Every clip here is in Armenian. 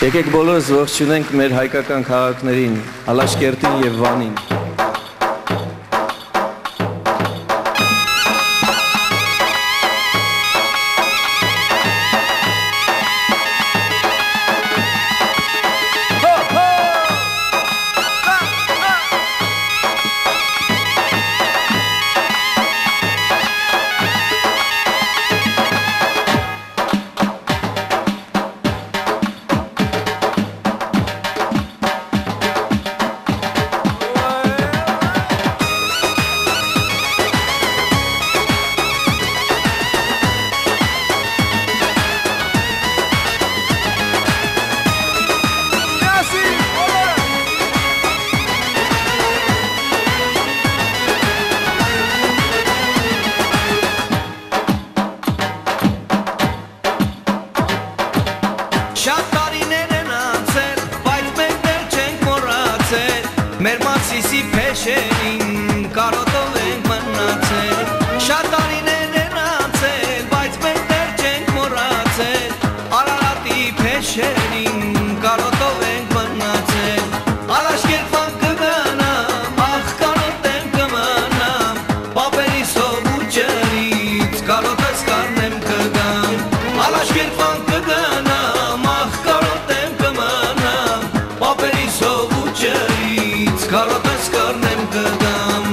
Եկեք բոլորս ողջունենք մեր հայկական քաղաքներին, Ալաշկերտին եւ Վանին։ Մեր Մացիսի փեշերին կարոտով ենք մնացել Շատ տարիներ են անցել, բայց մենք դեռ չենք մոռացել Արարատի փեշերին կարոտով ենք մնացել Ալաշկերտան կգնամ, ախ կարոտեմ կմնամ Պապերի սով ու ջրից կարոտս կարնեմ կգամ Ալաշկերտան կգնամ, ախ կարոտեմ կմնամ Պապերի սով ու ջրից Կարոտս կարնեմ կգամ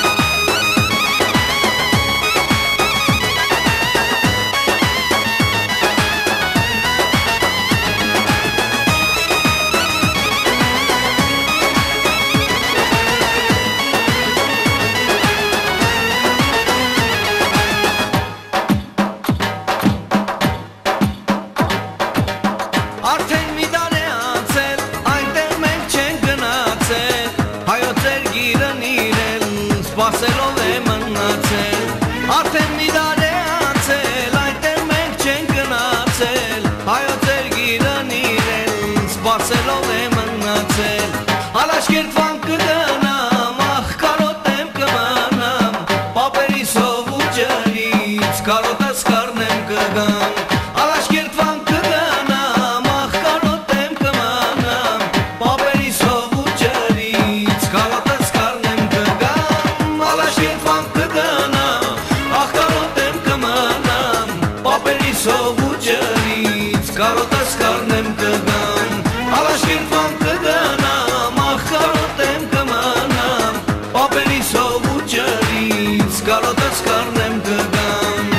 Արդեն մի դար է անցել, այնտեղ մենք չենք գնացել Հայոց էր գիրն իրել, սպասելով է մնացել Արդեն մի դար է անցել, այնտեղ մենք չենք գնացել Հայոց էր գիրն իրել, սպասելով է մնացել Ալաշկերտվան կգնամ, ախ կարոտեմ կմնամ Պապերի սով ու ջրից, կարոտս կարնեմ կգամ Ալաշկերտվան կգնամ, ախ կարոտեմ կմնամ Պապերի սով ու ջրից, կարոտս կարնեմ կգամ Ալաշկերտվան կգնամ, ախ կարոտեմ կմնամ Պապերի սով ու ջրից, կարոտս կարնեմ կգամ Ալաշկերտվան կգնամ, ախ կարոտեմ կմնամ Պապերի սով ու ջրից, կարոտս կարնեմ կգամ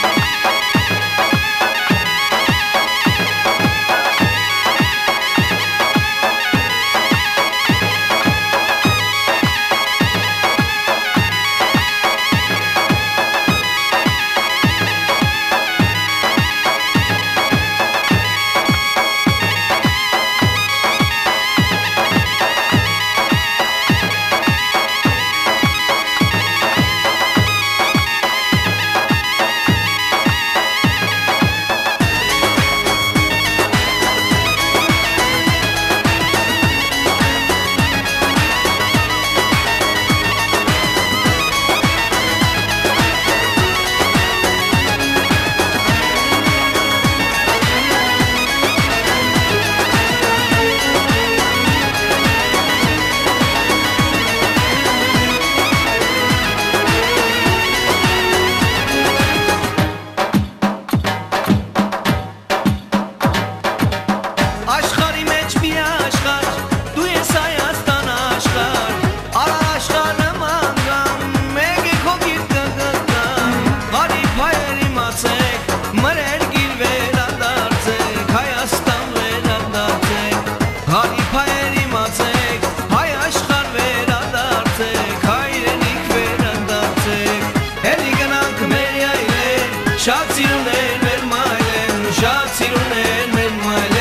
Աշխարի մեջ մի աշխար, դու ես Հայաստան աշխար Արա աշխարը մանգամ, մեկ եք հոգիր կգտամ Հարիպ հայեր իմացեք, մրեր գիր վերադարձեք Հայաստան վերադարձեք Հարիպ հայեր իմացեք, հայ աշխար վերադարձեք Հայրենիք վերադարձեք Էլի գնանք մեր այլեր, շատ սիրուն էր մեր մայլեր Շատ սիրուն էր մեր մայլեր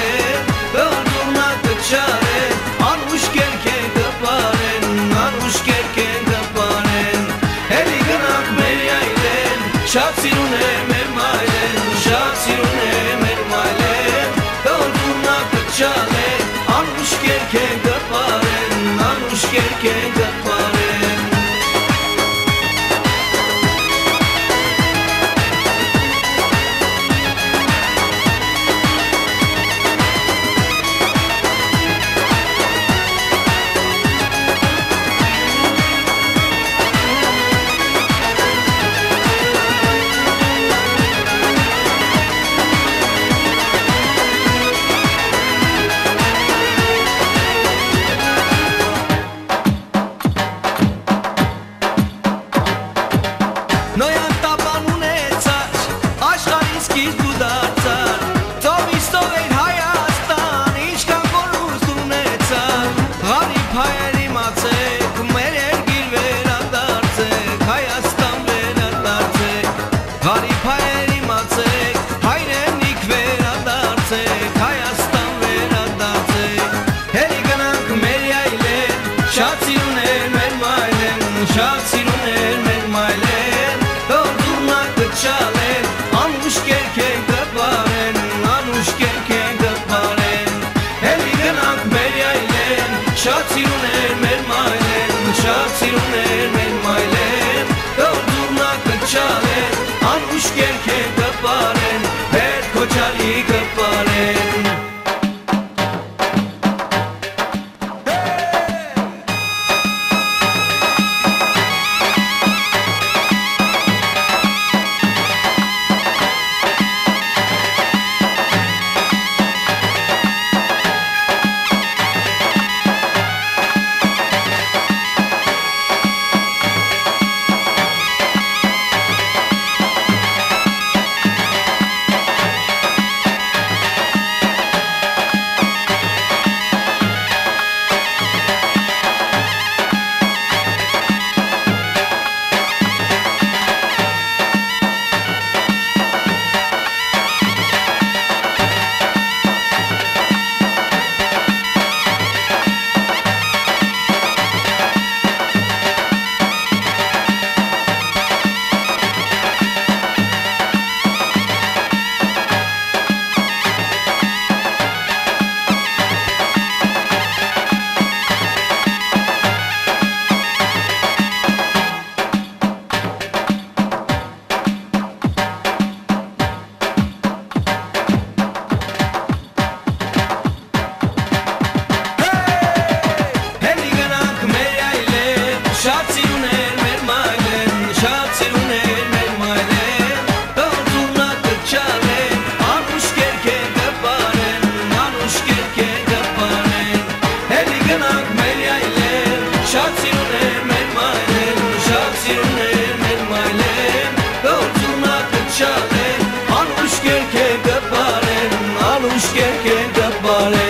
Անուշ կերքեն կպարեն Էլի գնանք մեր այլեն Շատ սիրուն է մեր մայլեն Շատ սիրուն է մեր մայլեն Դորդունա կչալեն Անուշ կերքեն կպարեն Անուշ կերքեն կպարեն գպարե